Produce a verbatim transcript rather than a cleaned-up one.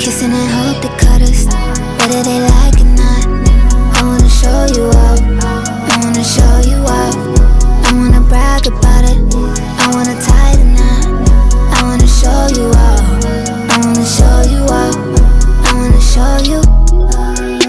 Kissing and hope they cut us. Whether they like it or